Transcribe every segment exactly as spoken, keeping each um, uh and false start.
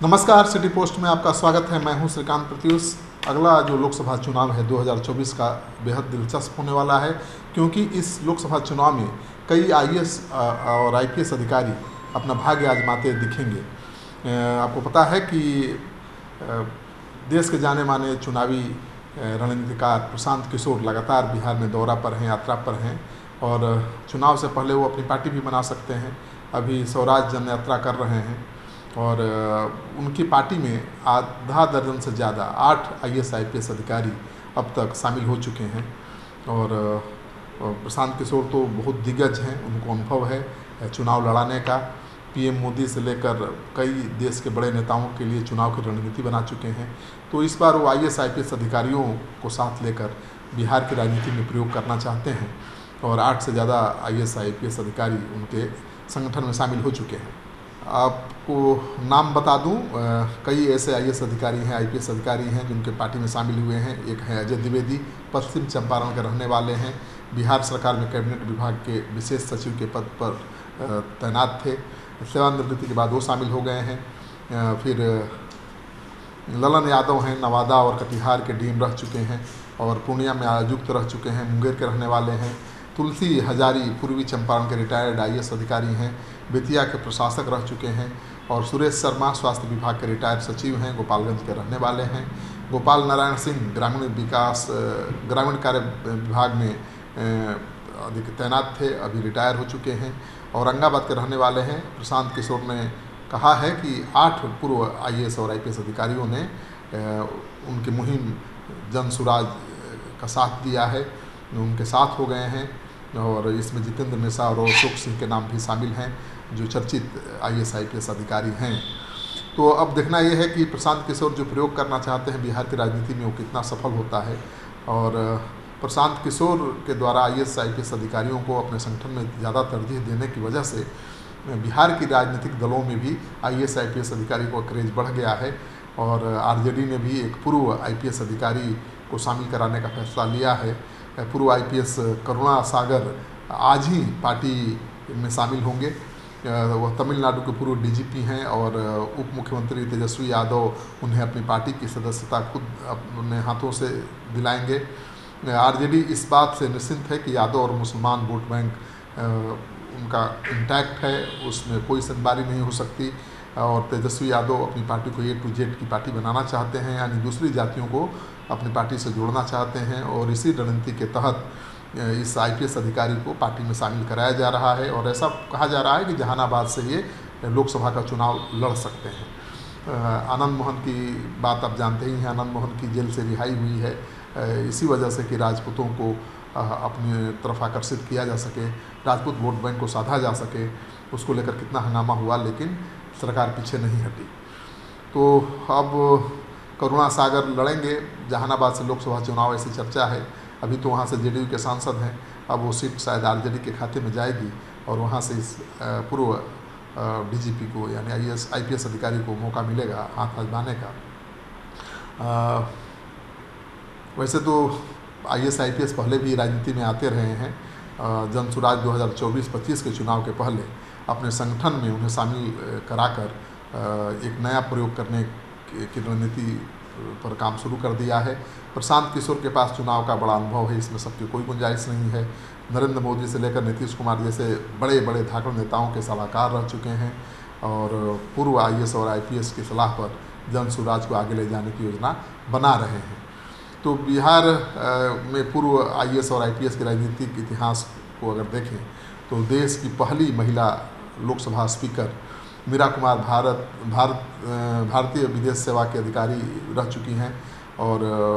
नमस्कार, city post में आपका स्वागत है। मैं हूं श्रीकांत प्रत्युष। अगला जो लोकसभा चुनाव है दो हज़ार चौबीस का बेहद दिलचस्प होने वाला है, क्योंकि इस लोकसभा चुनाव में कई आईएएस और आईपीएस अधिकारी अपना भाग्य आजमाते दिखेंगे। आपको पता है कि देश के जाने माने चुनावी रणनीतिकार प्रशांत किशोर लगातार बिहार में दौरा पर हैं, यात्रा पर हैं, और चुनाव से पहले वो अपनी पार्टी भी बना सकते हैं। अभी स्वराज जन यात्रा कर रहे हैं और उनकी पार्टी में आधा दर्जन से ज़्यादा आठ आईएएस आईपीएस अधिकारी अब तक शामिल हो चुके हैं। और प्रशांत किशोर तो बहुत दिग्गज हैं, उनको अनुभव है चुनाव लड़ाने का। पीएम मोदी से लेकर कई देश के बड़े नेताओं के लिए चुनाव की रणनीति बना चुके हैं। तो इस बार वो आईएएस आईपीएस अधिकारियों को साथ लेकर बिहार की राजनीति में प्रयोग करना चाहते हैं और आठ से ज़्यादा आईएएस आईपीएस अधिकारी उनके संगठन में शामिल हो चुके हैं। आपको नाम बता दूं, कई ऐसे आईएएस अधिकारी हैं, आईपीएस अधिकारी हैं जिनके पार्टी में शामिल हुए हैं। एक है अजय द्विवेदी, पश्चिम चंपारण के रहने वाले हैं, बिहार सरकार में कैबिनेट विभाग के विशेष सचिव के पद पर तैनात थे। सेवानिवृत्ति के बाद वो शामिल हो गए हैं। फिर ललन यादव हैं, नवादा और कटिहार के डीएम रह चुके हैं और पूर्णिया में आयुक्त रह चुके हैं, मुंगेर के रहने वाले हैं। तुलसी हजारी पूर्वी चंपारण के रिटायर्ड आईएएस अधिकारी हैं, बेतिया के प्रशासक रह चुके हैं। और सुरेश शर्मा स्वास्थ्य विभाग के रिटायर्ड सचिव हैं, गोपालगंज के रहने वाले हैं। गोपाल नारायण सिंह ग्रामीण विकास ग्रामीण कार्य विभाग में अधिक तैनात थे, अभी रिटायर हो चुके हैं, औरंगाबाद के रहने वाले हैं। प्रशांत किशोर ने कहा है कि आठ पूर्व आईएएस और आईपीएस अधिकारियों ने उनकी मुहिम जन सुराज का साथ दिया है, उनके साथ हो गए हैं। और इसमें जितेंद्र मिश्रा और अशोक सिंह के नाम भी शामिल हैं, जो चर्चित आईएएस आईपीएस अधिकारी हैं। तो अब देखना यह है कि प्रशांत किशोर जो प्रयोग करना चाहते हैं बिहार की राजनीति में, वो कितना सफल होता है। और प्रशांत किशोर के द्वारा आईएएस आईपीएस अधिकारियों को अपने संगठन में ज़्यादा तरजीह देने की वजह से बिहार की राजनीतिक दलों में भी आईएएस आईपीएस अधिकारी को क्रेज बढ़ गया है। और आरजेडी ने भी एक पूर्व आईपीएस अधिकारी को शामिल कराने का फैसला लिया है। पूर्व आईपीएस करुणा सागर आज ही पार्टी में शामिल होंगे। वह तमिलनाडु के पूर्व डीजीपी हैं और उप मुख्यमंत्री तेजस्वी यादव उन्हें अपनी पार्टी की सदस्यता खुद अपने हाथों से दिलाएंगे। आरजेडी इस बात से निश्चिंत है कि यादव और मुसलमान वोट बैंक उनका इंटैक्ट है, उसमें कोई संबारी नहीं हो सकती। और तेजस्वी यादव अपनी पार्टी को ए टू जेड की पार्टी बनाना चाहते हैं, यानी दूसरी जातियों को अपनी पार्टी से जोड़ना चाहते हैं। और इसी रणनीति के तहत इस आईपीएस अधिकारी को पार्टी में शामिल कराया जा रहा है। और ऐसा कहा जा रहा है कि जहानाबाद से ये लोकसभा का चुनाव लड़ सकते हैं। आनंद मोहन की बात आप जानते ही हैं, आनंद मोहन की जेल से रिहाई हुई है इसी वजह से कि राजपूतों को अपनी तरफ आकर्षित किया जा सके, राजपूत वोट बैंक को साधा जा सके। उसको लेकर कितना हंगामा हुआ, लेकिन सरकार पीछे नहीं हटी। तो अब करुणा सागर लड़ेंगे जहानाबाद से लोकसभा चुनाव, ऐसी चर्चा है। अभी तो वहाँ से जेडीयू के सांसद हैं, अब वो सीट शायद आरजेडी के खाते में जाएगी और वहाँ से इस पूर्व डीजीपी को यानी आईएएस आईपीएस अधिकारी को मौका मिलेगा हाथ आजमाने का। आ, वैसे तो आईएएस आईपीएस पहले भी राजनीति में आते रहे हैं। जन सुराज दो हज़ार चौबीस पच्चीस के चुनाव के पहले अपने संगठन में उन्हें शामिल कराकर एक नया प्रयोग करने की रणनीति पर काम शुरू कर दिया है। प्रशांत किशोर के पास चुनाव का बड़ा अनुभव है, इसमें सबकी कोई गुंजाइश नहीं है। नरेंद्र मोदी से लेकर नीतीश कुमार जैसे बड़े बड़े धाकड़ नेताओं के सलाहकार रह चुके हैं और पूर्व आईएएस और आईपीएस की सलाह पर जन सुराज को आगे ले जाने की योजना बना रहे हैं। तो बिहार में पूर्व आईएएस और आईपीएस के राजनीतिक इतिहास को अगर देखें तो देश की पहली महिला लोकसभा स्पीकर मीरा कुमार भारत भारत भारतीय विदेश सेवा के अधिकारी रह चुकी हैं। और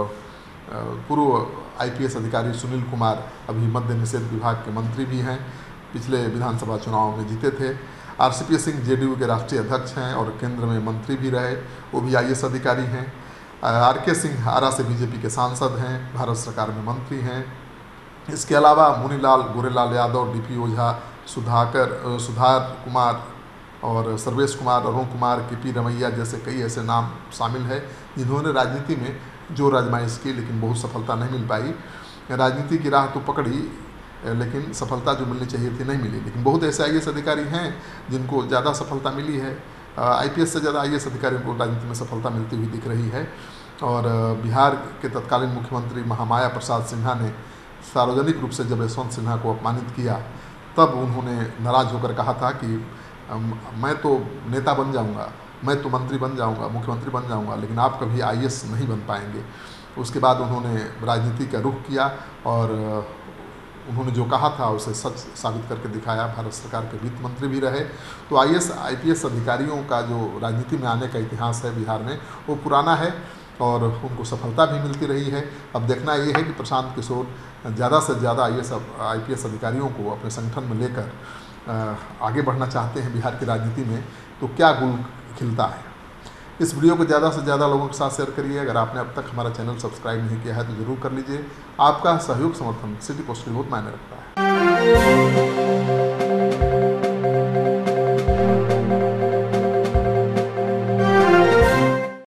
पूर्व आईपीएस अधिकारी सुनील कुमार अभी मद्य निषेध विभाग के मंत्री भी हैं, पिछले विधानसभा चुनाव में जीते थे। आरसीपी सिंह जेडीयू के राष्ट्रीय अध्यक्ष हैं और केंद्र में मंत्री भी रहे, वो भी आईएएस अधिकारी हैं। आर के सिंह आरा से बीजेपी के सांसद हैं, भारत सरकार में मंत्री हैं। इसके अलावा मुनीलाल गोरेलाल यादव, डीपी ओझा, सुधाकर सुधार कुमार और सर्वेश कुमार, अरुण कुमार, के पी रमैया जैसे कई ऐसे नाम शामिल हैं जिन्होंने राजनीति में जोर आजमाइश की, लेकिन बहुत सफलता नहीं मिल पाई। राजनीति की राह तो पकड़ी, लेकिन सफलता जो मिलनी चाहिए थी नहीं मिली। लेकिन बहुत ऐसे आईएएस अधिकारी हैं जिनको ज़्यादा सफलता मिली है। आईपीएस से ज़्यादा आईएएस अधिकारियों को राजनीति में सफलता मिलती हुई दिख रही है। और बिहार के तत्कालीन मुख्यमंत्री महामाया प्रसाद सिन्हा ने सार्वजनिक रूप से जब यशवंत सिन्हा को अपमानित किया, तब उन्होंने नाराज़ होकर कहा था कि मैं तो नेता बन जाऊंगा, मैं तो मंत्री बन जाऊंगा, मुख्यमंत्री बन जाऊंगा, लेकिन आप कभी आईएएस नहीं बन पाएंगे। उसके बाद उन्होंने राजनीति का रुख किया और उन्होंने जो कहा था उसे सच साबित करके दिखाया। भारत सरकार के वित्त मंत्री भी रहे। तो आईएएस आईपीएस अधिकारियों का जो राजनीति में आने का इतिहास है बिहार में, वो पुराना है और उनको सफलता भी मिलती रही है। अब देखना ये है कि प्रशांत किशोर ज़्यादा से ज़्यादा आईएएस आईपीएस अधिकारियों को अपने संगठन में लेकर आगे बढ़ना चाहते हैं बिहार की राजनीति में, तो क्या गुल खिलता है। इस वीडियो को ज़्यादा से ज़्यादा लोगों के साथ शेयर करिए। अगर आपने अब तक हमारा चैनल सब्सक्राइब नहीं किया है तो ज़रूर कर लीजिए। आपका सहयोग समर्थन सिटी पोस्ट के लिए बहुत मायने रखता है।